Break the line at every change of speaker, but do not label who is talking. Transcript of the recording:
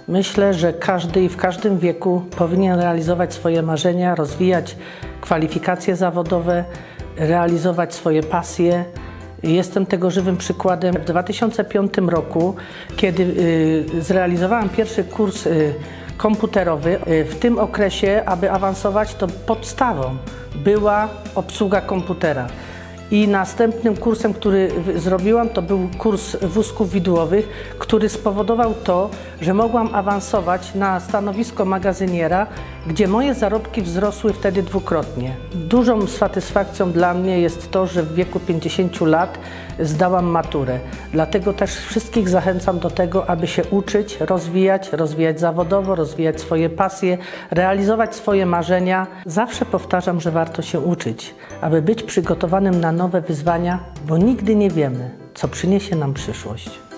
Myślę, że każdy i w każdym wieku powinien realizować swoje marzenia, rozwijać kwalifikacje zawodowe, realizować swoje pasje. Jestem tego żywym przykładem. W 2005 roku, kiedy zrealizowałam pierwszy kurs komputerowy, w tym okresie, aby awansować, to podstawą była obsługa komputera. I następnym kursem, który zrobiłam, to był kurs wózków widłowych, który spowodował to, że mogłam awansować na stanowisko magazyniera, gdzie moje zarobki wzrosły wtedy dwukrotnie. Dużą satysfakcją dla mnie jest to, że w wieku 50 lat zdałam maturę. Dlatego też wszystkich zachęcam do tego, aby się uczyć, rozwijać zawodowo, rozwijać swoje pasje, realizować swoje marzenia. Zawsze powtarzam, że warto się uczyć, aby być przygotowanym na nowe wyzwania, bo nigdy nie wiemy, co przyniesie nam przyszłość.